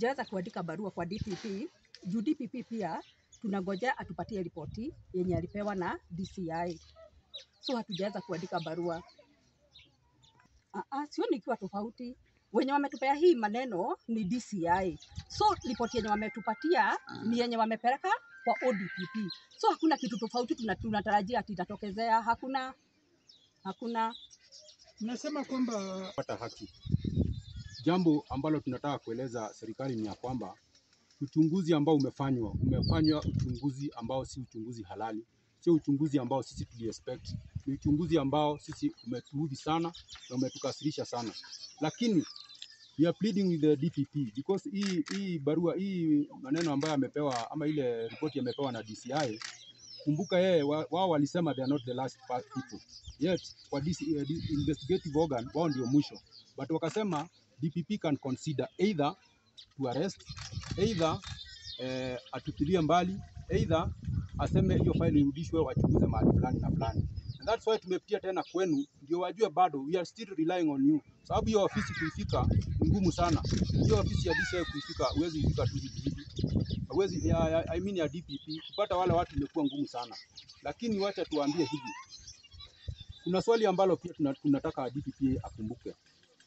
hatujaweza kuandika barua kwa DPP. Juu DPP pia tunangojea atupatie ripoti yenye alipewa na DCI. So hatujaweza kuandika barua. Sioni ikiwa tofauti. Wenye wametupea hii maneno ni DCI. So ripoti yenye wametupatia ni yenye wamepeleka kwa ODPP. So hakuna kitu tofauti tunatarajia ati itatokezea. Hakuna. Nasema kwamba pata haki. Jambo ambalo tunataka kueleza serikali ni ya kwamba uchunguzi ambao umefanywa uchunguzi ambao si uchunguzi halali, sio uchunguzi ambao sisi tuliexpect, ni uchunguzi ambao sisi umetuudhi sana na umetukasirisha sana. Lakini we are pleading with the DPP because hii barua, hii maneno ambayo amepewa ama ile ripoti amepewa na DCI, kumbuka yeye wao walisema they are not the last people yet kwa investigative organ wao ndio mwisho, but wakasema DPP can consider either to arrest, either atupilie mbali, either aseme hiyo file irudishwe wachunguze mahali fulani na fulani. And that's why tumepitia tena kwenu ndio wajue bado we are still relying on you. Sababu hiyo ofisi kuifika ni ngumu sana. Hiyo ofisi ya DCI kuifika huwezi ifika tu hivi. Huwezi I mean ya DPP kupata wale watu imekuwa ngumu sana. Lakini wacha tuambie hivi. Kuna swali ambalo pia tunataka DPP akumbuke.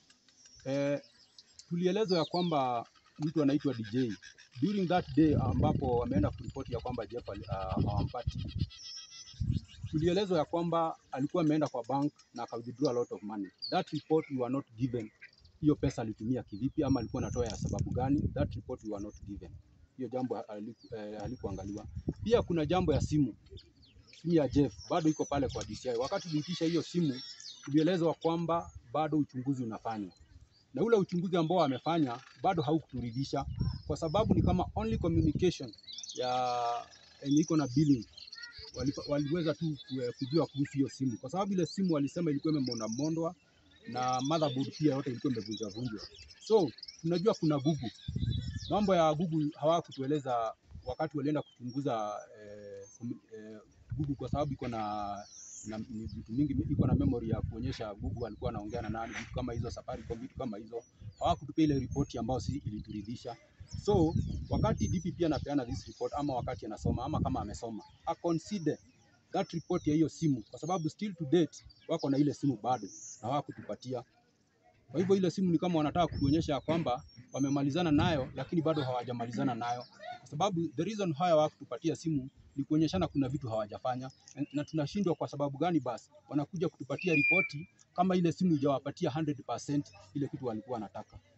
Tulielezwa ya kwamba mtu anaitwa DJ during that day ambapo wameenda kuripoti ya kwamba Jeff hawampati. Tulielezwa ya kwamba alikuwa ameenda kwa bank na withdraw a lot of money. That report you are not given. Hiyo pesa alitumia kivipi ama alikuwa anatoa ya sababu gani? That report you are not given. Hiyo jambo halikuangaliwa. Pia kuna jambo ya simu ya Jeff bado iko pale kwa DCI. Wakati tuliitisha hiyo simu tulielezwa kwamba bado uchunguzi unafanywa. Na ule uchunguzi ambao amefanya bado haukuturidhisha kwa sababu ni kama only communication ya iko na billing waliweza tu kujua kuhusu hiyo simu, kwa sababu ile simu walisema ilikuwa imemondwa na motherboard pia yote ilikuwa imevunjwa. So tunajua kuna Google, mambo ya Google hawakutueleza wakati walienda kuchunguza Google, kwa sababu iko na vitu mingi, iko na memory ya kuonyesha Google alikuwa anaongea na nani, vitu kama hizo, Safaricom, vitu kama hizo. Hawakutupea ile ripoti ambayo sisi ilituridhisha. So wakati DPP anapeana this report ama wakati anasoma ama kama amesoma, consider that report ya hiyo simu, kwa sababu still to date wako na ile simu bado na hawakutupatia. Kwa hivyo ile simu ni kama wanataka kutuonyesha kwamba wamemalizana nayo, lakini bado hawajamalizana nayo, kwa sababu the reason why hawakutupatia simu ni kuonyeshana kuna vitu hawajafanya, na tunashindwa kwa sababu gani basi wanakuja kutupatia ripoti kama ile simu ijawapatia 100% ile kitu walikuwa wanataka.